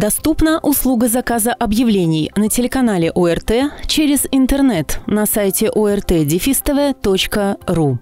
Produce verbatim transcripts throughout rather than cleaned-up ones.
Доступна услуга заказа объявлений на телеканале О Р Т через интернет на сайте о эр тэ дефис тэ вэ точка ру.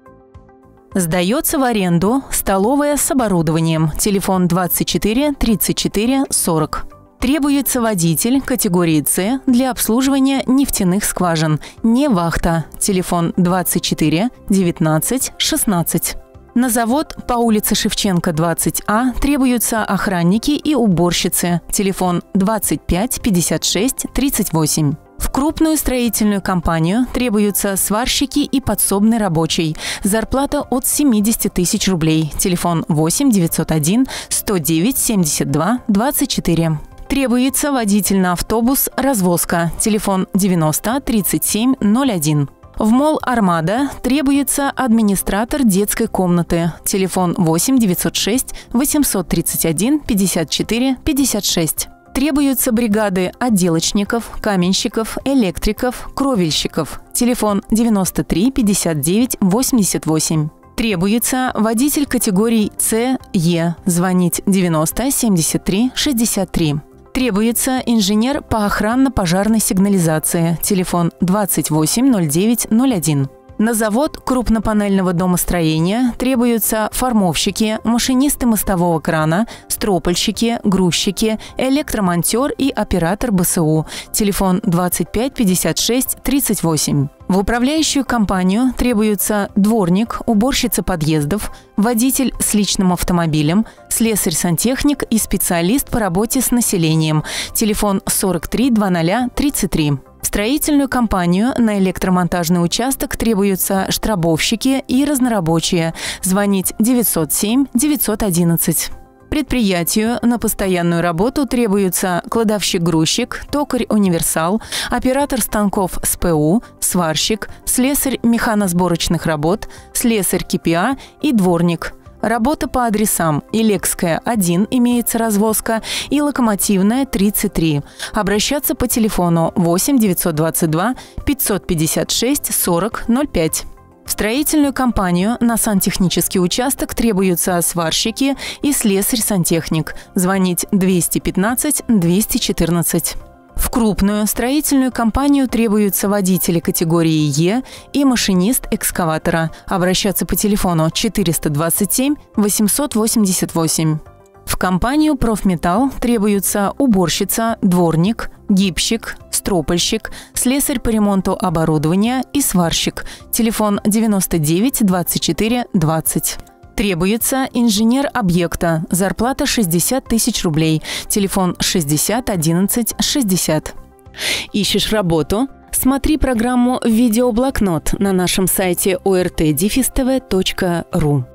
Сдается в аренду столовая с оборудованием. Телефон двадцать четыре тридцать четыре сорок. Требуется водитель категории С для обслуживания нефтяных скважин. Не вахта. Телефон двадцать четыре девятнадцать шестнадцать. На завод по улице Шевченко, двадцать А требуются охранники и уборщицы. Телефон двадцать пять пятьдесят шесть тридцать восемь. В крупную строительную компанию требуются сварщики и подсобный рабочий. Зарплата от семидесяти тысяч рублей. Телефон восемь девятьсот один сто девять семьдесят два двадцать четыре. Требуется водитель на автобус «Развозка». Телефон девяносто тридцать семь ноль один. В МОЛ «Армада» требуется администратор детской комнаты. Телефон восемь девятьсот шесть восемьсот тридцать один пятьдесят четыре пятьдесят шесть. Требуются бригады отделочников, каменщиков, электриков, кровельщиков. Телефон девяносто три пятьдесят девять восемьдесят восемь. Требуется водитель категорий С Е. Звонить девяносто семьдесят три шестьдесят три. Требуется инженер по охранно-пожарной сигнализации. Телефон двадцать восемь ноль девять ноль один. На завод крупнопанельного домостроения требуются формовщики, машинисты мостового крана, стропольщики, грузчики, электромонтер и оператор Б С У. Телефон двадцать пять пятьдесят шесть тридцать восемь. В управляющую компанию требуются дворник, уборщица подъездов, водитель с личным автомобилем, слесарь-сантехник и специалист по работе с населением. Телефон сорок три двадцать тридцать три. В строительную компанию на электромонтажный участок требуются штробовщики и разнорабочие. Звонить девятьсот семь девятьсот одиннадцать. Предприятию на постоянную работу требуются кладовщик-грузчик, токарь-универсал, оператор станков С П У, сварщик, слесарь механосборочных работ, слесарь К П А и дворник. Работа по адресам: Илекская, один, имеется развозка, и Локомотивная, тридцать три. Обращаться по телефону восемь девятьсот двадцать два пятьсот пятьдесят шесть сорок ноль пять. В строительную компанию на сантехнический участок требуются сварщики и слесарь-сантехник. Звонить двести пятнадцать двести четырнадцать. В крупную строительную компанию требуются водители категории Е и машинист экскаватора. Обращаться по телефону четыреста двадцать семь восемьсот восемьдесят восемь. В компанию «Профметалл» требуются уборщица, дворник, гибщик, стропольщик, слесарь по ремонту оборудования и сварщик. Телефон девяносто девять двадцать четыре двадцать. Требуется инженер объекта. Зарплата шестьдесят тысяч рублей. Телефон шестьдесят одиннадцать шестьдесят. Ищешь работу? Смотри программу «Видеоблокнот» на нашем сайте о эр тэ дефис тэ вэ точка ру.